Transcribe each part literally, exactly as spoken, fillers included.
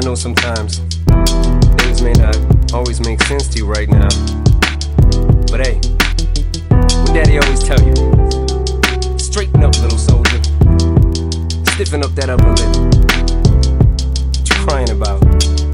know sometimes things may not always make sense to you right now, but hey, what Daddy always tell you, straighten up, little soldier, stiffen up that upper lip. What you crying about?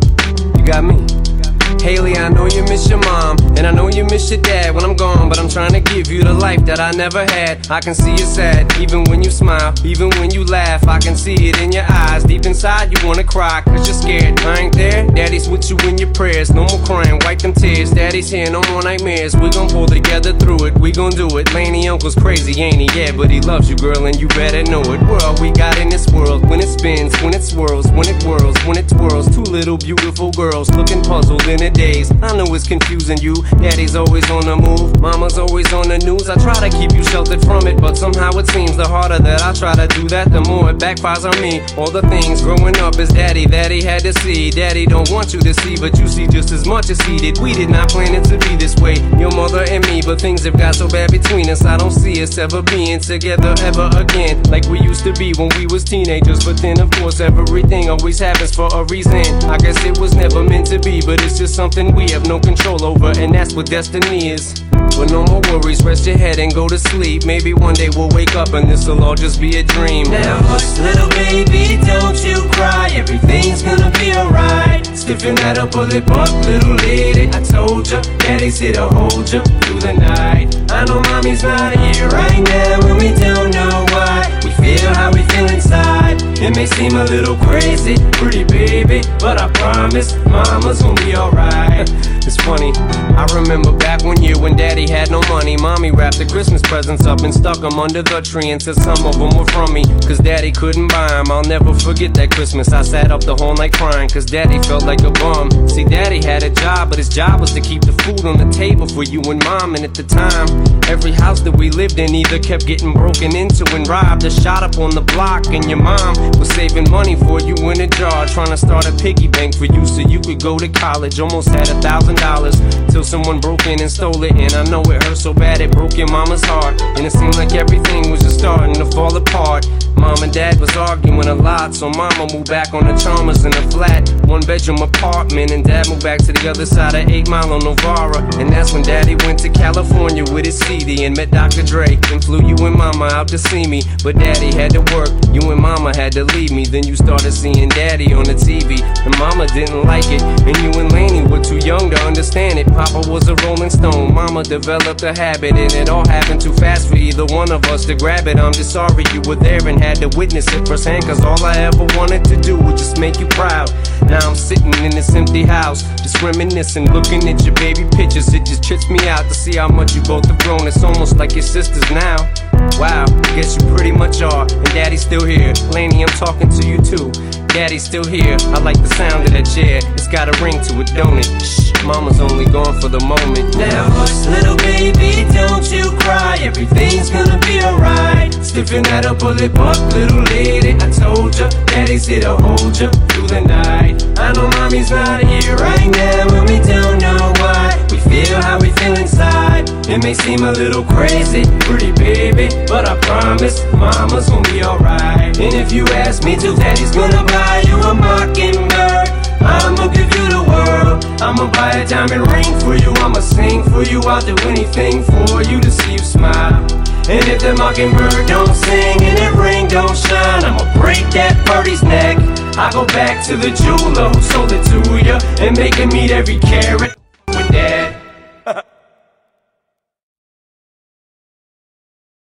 You got me. Haley, I know you miss your mom, and I know you miss your dad when I'm gone, but I'm trying to give you the life that I never had. I can see you sad, even when you smile, even when you laugh. I can see it in your eyes, deep inside you wanna cry, cause you're scared. I ain't there, Daddy's with you in your prayers. No more crying, wipe them tears. Daddy's here, no more nightmares. We gon' pull together through it, we gon' do it. Laney Uncle's crazy, ain't he? Yeah, but he loves you, girl, and you better know it. We're all we got in this world, when it spins, when it swirls, when it whirls, when it twirls. Two little beautiful girls looking puzzled in a daze. I know it's confusing you. Daddy's always on the move, mama's always on the news. I try to keep you sheltered from it, but somehow it seems the harder that I try to do that, the more it backfires on me. All the things growing up as Daddy that he had to see, Daddy don't want you to see, but you see just as much as he did. We did not plan it to be this way, your mother and me, but things have got so bad between us. I don't see us ever being together ever again, like we used to be when we was teenagers. But then of course everything always happens for a reason. I guess it was never meant to be, but it's just something we have no control over, and that's what destiny is. But no more worries, rest your head and go to sleep. Maybe one day we'll wake up and this'll all just be a dream. Now hush, little baby, don't you cry, everything's gonna be alright. Stiffen that upper lip up, little lady, I told ya, Daddy's here to hold ya through the night. I know mommy's not here right now, and we don't know why. We feel how we feel inside. It may seem a little crazy, pretty baby, but I promise mama's gonna be alright. It's funny, I remember back one year when Daddy had no money. Mommy wrapped the Christmas presents up and stuck them under the tree and said some of them were from me, cause Daddy couldn't buy them. I'll never forget that Christmas. I sat up the whole night crying, cause Daddy felt like a bum. See, Daddy had a job, but his job was to keep the food on the table for you and Mom. And at the time, every house that we lived in either kept getting broken into and robbed or shot up on the block. And your mom was saving money for you in a jar, trying to start a piggy bank for you so you could go to college. Almost had a thousand dollars till someone broke in and stole it. And I know it hurt so bad it broke your mama's heart, and it seemed like everything was just starting to fall apart. Mom and Dad was arguing a lot, so Mama moved back on the Chalmers in a flat one bedroom apartment, and Dad moved back to the other side of eight mile on Novara. And that's when Daddy went to California with his C D and met Doctor Dre, and flew you and Mama out to see me. But Daddy had to work, you and Mama had to leave me. Then you started seeing Daddy on the T V, and Mama didn't like it, and you and Laney were too young to understand it. Papa was a Rolling Stone, Mama developed a habit, and it all happened too fast for either one of us to grab it. I'm just sorry you were there and had to witness it firsthand, cause all I ever wanted to do was just make you proud. Now I'm sitting in this empty house, just reminiscing, looking at your baby pictures. It just trips me out to see how much you both have grown. It's almost like your sisters now. Wow, guess you pretty much are. And Daddy's still here. Laney, I'm talking to you too. Daddy's still here. I like the sound of that chair. It's got a ring to it, don't it? Shh, Mama's only gone for the moment. Now hush, little baby, don't you cry, everything's gonna be alright. Stiffen that upper lip up, little lady, I told ya, Daddy's here to hold ya through the night. I know mommy's not here right now, and we don't know why. We feel how we feel inside. It may seem a little crazy, pretty baby, but I promise mama's gonna be alright. And if you ask me to, Daddy's gonna buy you a mockingbird. I'ma give you the world. I'ma buy a diamond ring for you. I'ma sing for you. I'll do anything for you to see you smile. And if the mockingbird don't sing and that ring don't shine, I'ma break that birdie's neck. I go back to the jeweler who sold it to ya and make him eat every carat